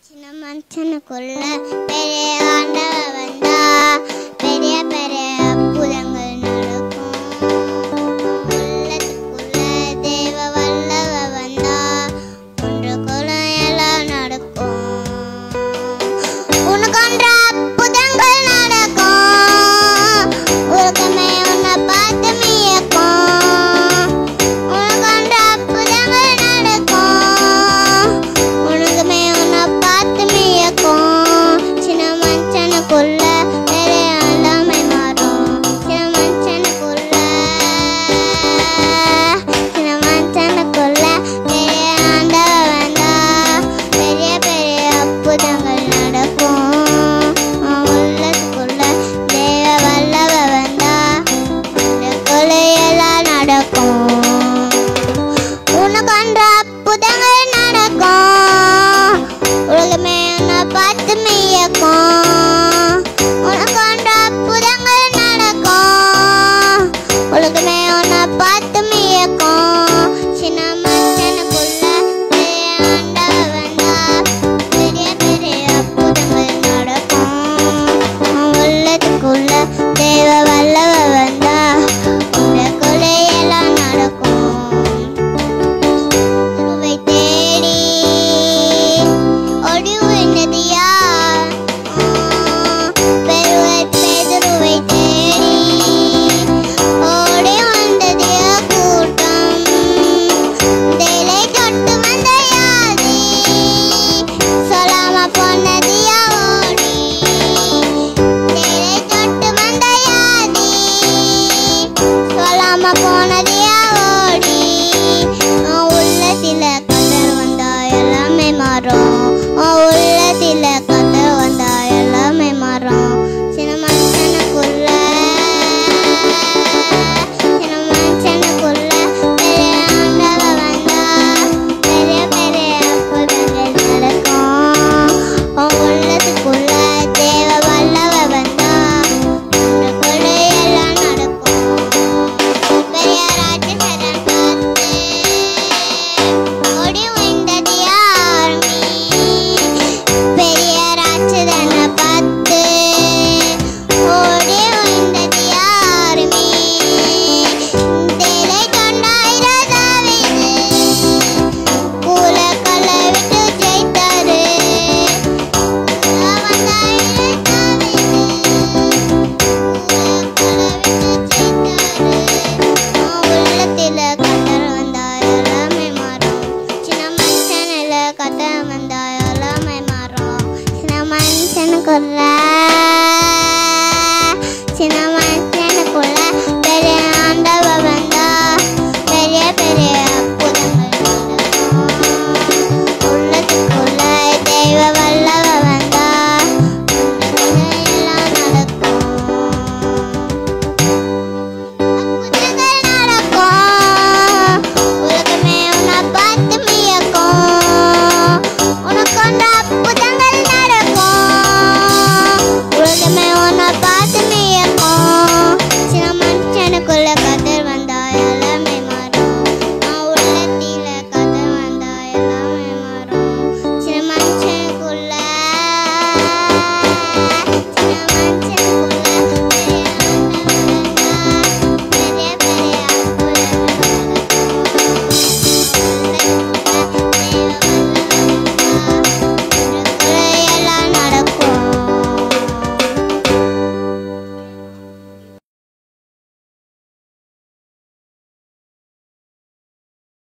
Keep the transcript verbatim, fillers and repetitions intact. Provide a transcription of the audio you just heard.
சின்ன மனுஷனுக்குள்ள பெரிய ஆண்டவ வந்தா பெரிய பெரிய அற்புதங்கள் நடக்கும். உள்ளத்துக்குள்ள தேவ வல்லவ வந்தா ஒன்றுக்குள்ள எல்லாம் நடக்கும். உனக்கொன்ற அற்புதங்கள் நடக்கும். உலகமே உன்னை பார்த்து மியக்கும். உனக்கொன்ற அற்புதங்கள் நடக்கும். உலகமே உன்னை பார்த்து மியக்கும். சின்ன மனுஷனுக்குள்ள பெரிய ஆளுமை மாறும். சின்ன மனுஷனுக்குள்ள சின்ன மனுஷனுக்குள்ள பெரிய ஆண்டவ வந்தா பெரிய பெரிய அற்புதங்கள் நடக்கும். உள்ளத்துக்குள்ள தேவ வல்லவ வந்தா உனக்குள்ள எல்லாம் நடக்கும். உனக்கொன்ற அற்புதங்கள் நடக்கும். உலகமே உன்னை பார்த்து மியக்கும். உனக்கொன்ற அற்புதங்கள் நடக்கும். உலகமே உன்னை பார்த்து மியக்கும். சின்ன மனுஷனுக்குள்ள பெரிய ஆண்டவ வந்தா பெரிய பெரிய அற்புதங்கள் நடக்கும். உள்ளத்துக்குள்ள தேவ வல்லவ வந்தா உனக்குள்ள எல்லாம் நடக்கும். உருவை தேடி ஓடி வந்தது யார்? பெருவர் பேதுருவை தேடி ஓடி வந்தது யார் கூட்டம்? தேலை தொட்டு வந்த யாதி சொல்லாம போனது யார் ஓடி? தேலை தொட்டு வந்த யாதி சொல்லாம போனது யார் ஓடி? உள்ளத்தில கத்தர் வந்தா எல்லாமே மாறும். உள்ளத்தில கத்தர் வந்தா எல்லாமே மாறும். சின்ன மனுஷனுக்குள்ள சின்ன மனுஷனுக்குள்ள பெரிய ஆண்டவ வந்தா பெரிய பெரிய அற்புதங்கள் நடக்கும். உள்ளத்துக்குள்ள தேவ வல்லவ வந்தா உனக்குள்ள எல்லாம் நடக்கும். பெரிய ராட்சசரன் பார்த்து ஓடி வந்தது யார்? பெரிய ராட்சசனை பார்த்து ஓடி வந்தது யார்? தேலை கொண்டாயிர தாவீது கூலக்கல்லை விட்டு ஜெயித்தாரு. வந்தாயிர தாவீது கூலக்கல்லை விட்டு ஜெயித்தாரு. உள்ளத்தில கத்தர் வந்தா எல்லாமே மாறும். சின்ன மனுஷனில கத்தர் வந்தா எல்லாமே மாறும். சின்ன மனுஷனுக்குள்ள